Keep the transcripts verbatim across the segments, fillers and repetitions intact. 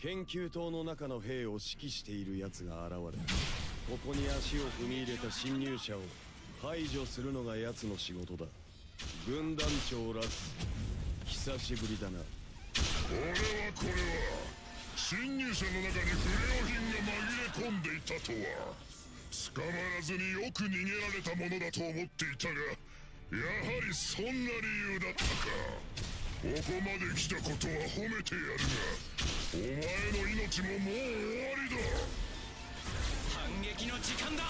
研究棟の中の兵を指揮している奴が現れ、ここに足を踏み入れた侵入者を排除するのが奴の仕事だ。軍団長ラス、久しぶりだな。 これはこれは侵入者の中に不良品が紛れ込んでいたとは。捕まらずによく逃げられたものだと思っていたが、やはりそんな理由だったか。ここまで来たことは褒めてやるが、お前の命ももう終わりだ。 反撃の時間だ。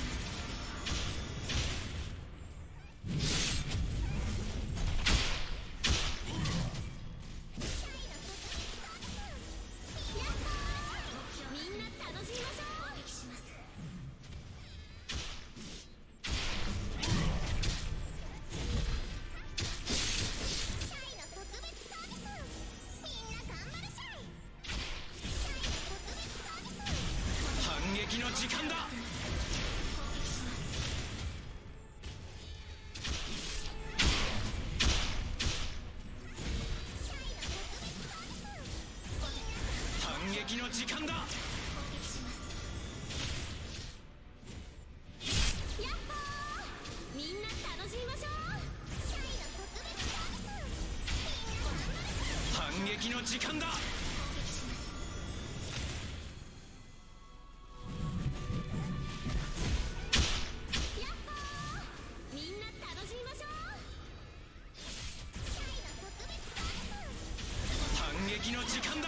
みんな楽しみましょう。攻撃します。シャイの特別サービス、みんな頑張るシャイ。シャイの特別サービス。 反撃の時間だ。反撃の時間だ。 やっほー、みんな楽しみましょう。シャイの特別サービス、みんな頑張るシャイ。 反撃の時間だ。 やっほー、みんな楽しみましょう。シャイの特別サービス。 反撃の時間だ。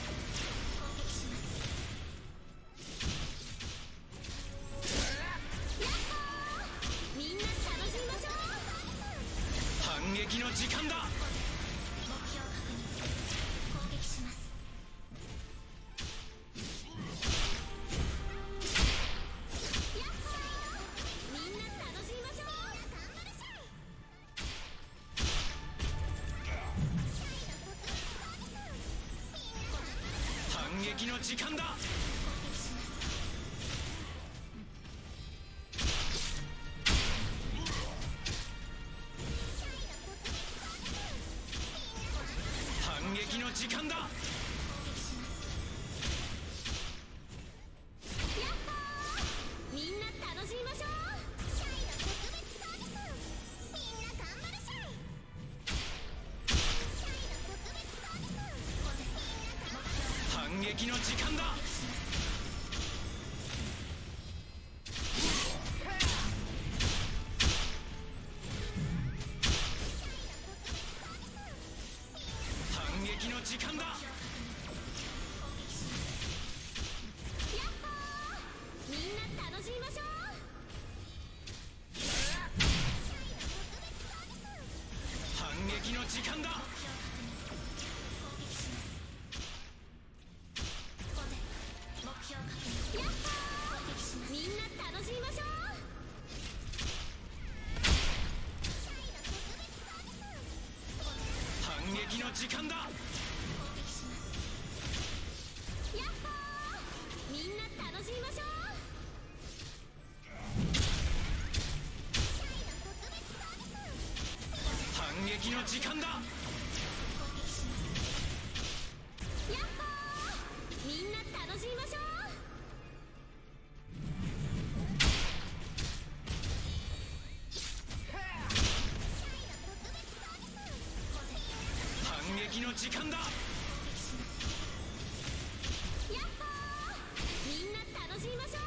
みんな楽しみましょう。 反撃の時間だ。 目標確認。攻撃します。やっほー、みんな楽しみましょう。頑張るシャイ。シャイの特別サービス、みんな頑張る。 反撃の時間だ。 攻撃します。 反撃の時間だ。 やっほー、みんな楽しみましょう。シャイの特別サービス、みんな頑張るシャイ。シャイの特別サービス、みんな頑張る。 反撃の時間だ。反撃の時間だ。 やっほー、みんな楽しみましょう。 反撃の時間だ。 目標確認。やっほー、みんな楽しみましょう。 反撃の時間だ。 やっほー、みんな楽しみましょう。 反撃の時間だ。 やっほー、みんな楽しみましょう。 反撃の時間だ。 やっほー、みんな楽しみましょう。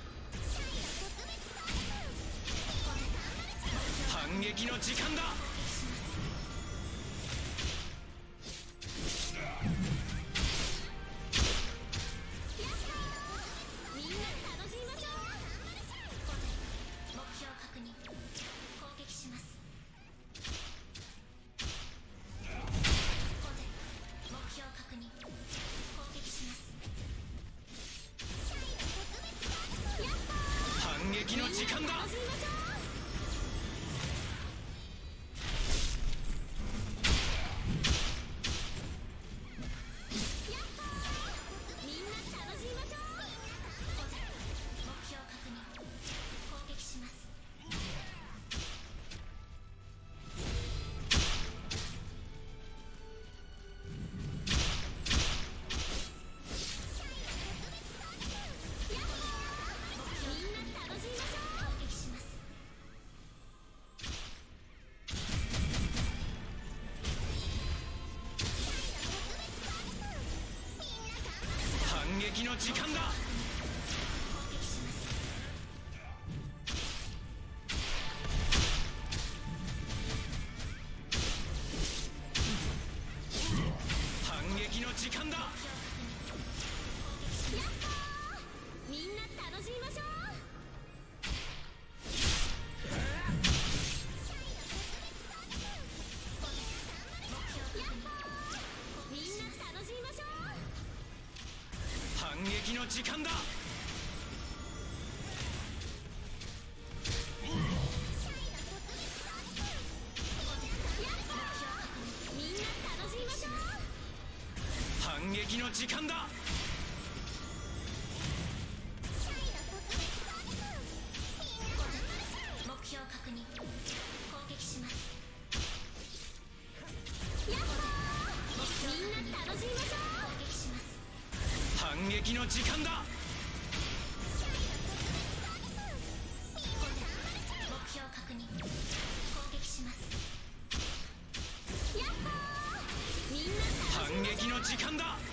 反撃の時間だ。 みんな楽しみましょう。目標確認。攻撃します。目標確認。攻撃します。 反撃の時間だ。 楽しみましょう。みんな楽しみましょう。目標確認。攻撃します。 の時間だ。反撃の時間だ。 みんな楽しみましょう。みんな楽しみましょう。 反撃の時間だ。 みんな楽しみましょう。 反撃の時間だ。 目標確認。攻撃します。みんな楽しみましょう。攻撃します。 反撃の時間だ。 目標確認。攻撃します。みんな反撃の時間だ。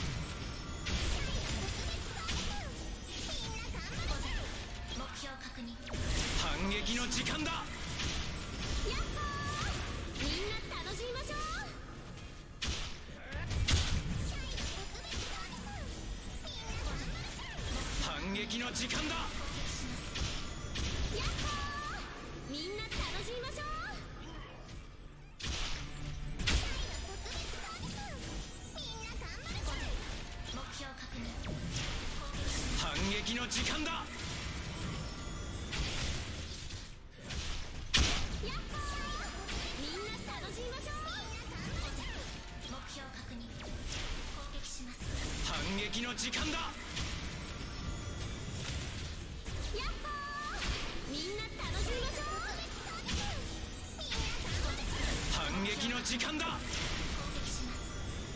目標確認。 反撃の時間だ。 みんな楽しみましょう。 反撃の時間だ。 みんな楽しみましょう。目標確認。 反撃の時間だ。 みんな楽しみましょう。目標確認。攻撃します。 反撃の時間だ。 みんな楽しみましょう。 反撃の時間だ。 攻撃します。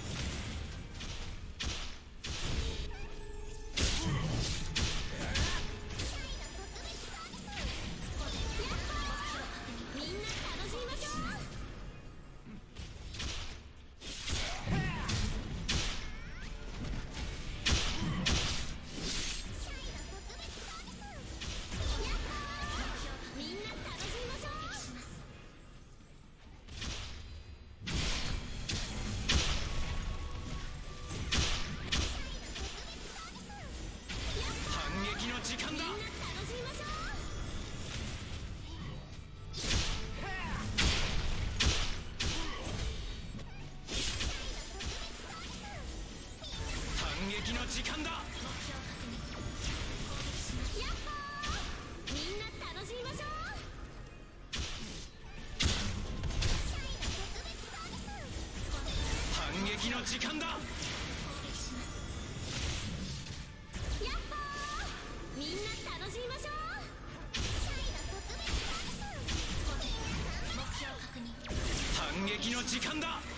みんな楽しみましょう。みんな楽しみましょう。 反撃の時間だ。 みんな楽しみましょう。 反撃の時間だ。 目標確認。攻撃します。みんな楽しみましょう。 反撃の時間だ。 攻撃します。みんな楽しみましょう。目標確認。 反撃の時間だ。